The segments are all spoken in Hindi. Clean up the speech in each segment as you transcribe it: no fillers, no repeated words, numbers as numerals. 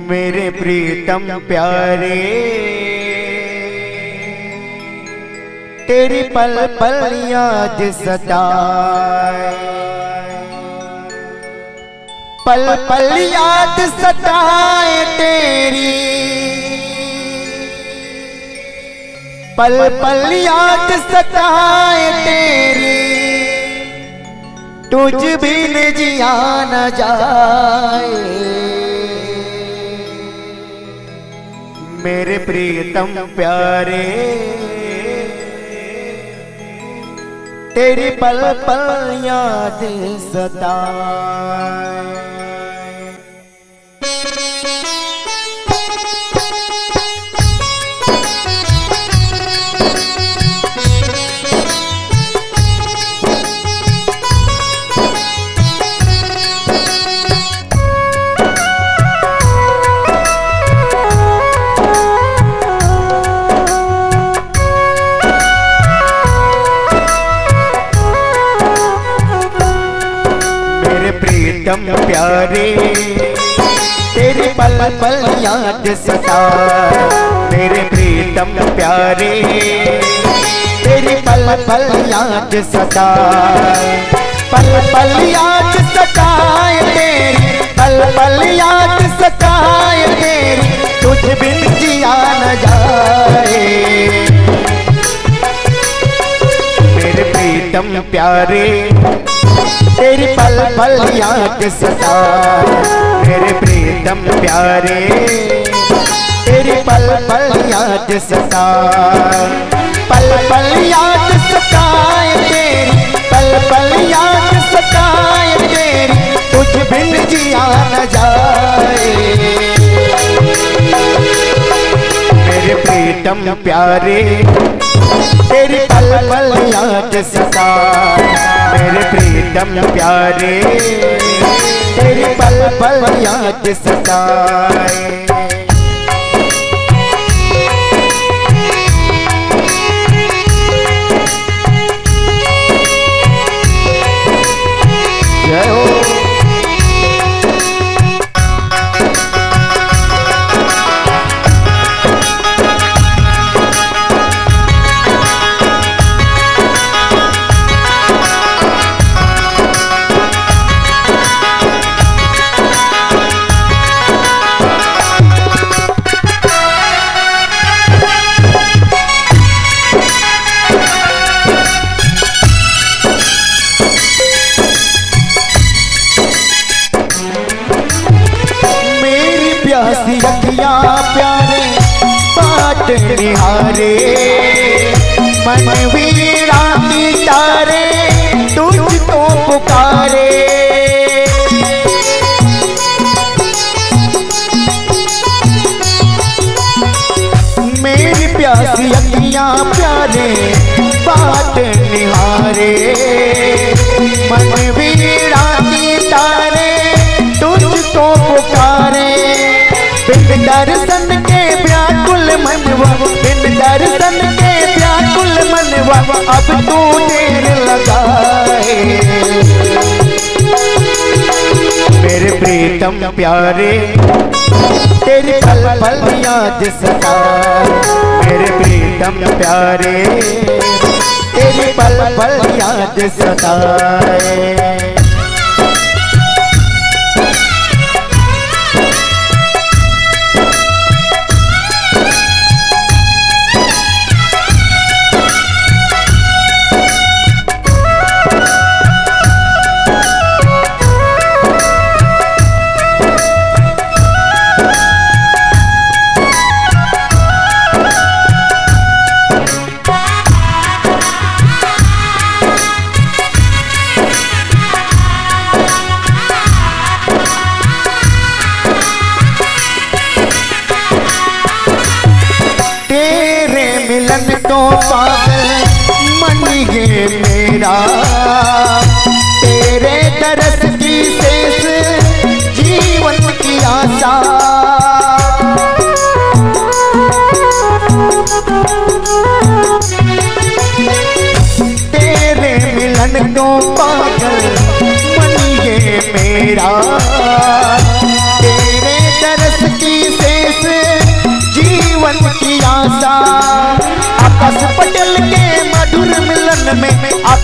मेरे प्रीतम प्यारे तेरी पल पल याद सताए, पल पल याद सताए तेरी, पल पल याद सताए तेरी, तुझ बिन जिया न जाए। मेरे प्रीतम प्यारे तेरी पल पल याद सताए। प्रीतम प्यारे तेरी पल पल याद सताए, मेरे प्रीतम प्यारे तेरी पल पल याद सताए, पल पल याद सताए तेरी, पल पल याद सताए तेरी, तुझ बिन जिया न जाए। मेरे प्रीतम प्यारे तेरी पल पल याद सताए, मेरे प्रीतम प्यारे तेरी पल पल याद सताए, पल पल याद सताए तेरी, पल पल याद सताए तेरी, तुझ बिन जिया न जाए। मेरे प्रीतम प्यारे तेरी पल पल याद सताए, मेरे प्रीतम प्यारे तेरी पल पल याद सताए। जय हो। प्यासी अखियाँ प्यारे बाट निहारे, मन वीरानी तारे तुझको पुकारे। मेरी प्यासी अखियाँ प्यारे बाट निहारे, मन वीरानी तारे तुझको पुकारे। बिन दर्शन के व्याकुल मनवा, बिन दर्शन के व्याकुल मनवा, अब तू देर लगाए। मेरे प्रीतम प्यारे तेरी पल पल याद सताए, मेरे प्रीतम प्यारे तेरी पल पल याद सताए। मिलन तो पागल मन ये मेरा, तेरे दरस की शेष जीवन की आशा। तेरे मिलन तो पागल मन ये मेरा, तेरे दरस की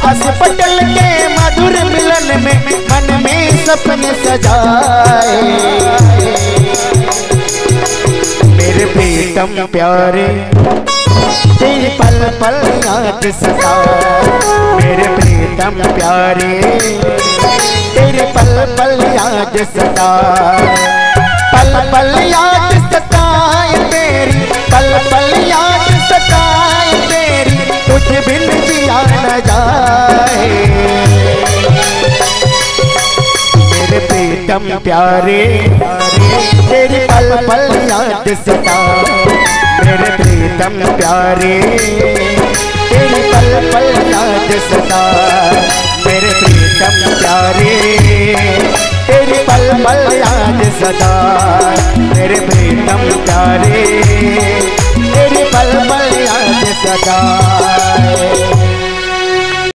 बस पटल के मधुर मिलन में मन में सपने सजाए। मेरे प्रीतम प्यारे तेरी पल पल याद सताए। मेरे प्रीतम प्यारे तेरी पल पल याद सताए। पल पल याद सताए तेरी, पल पल याद सताए तेरी, तुझ बिन जिया न जाए। मेरे प्रीतम प्यारे तेरी पल पल याद सताए। मेरे प्रीतम प्यारे तेरी पल पल याद सताए। मेरे प्रीतम प्यारे तेरी पल पल याद सताए। मेरे प्रीतम प्यारे तेरी पल पल याद सताए।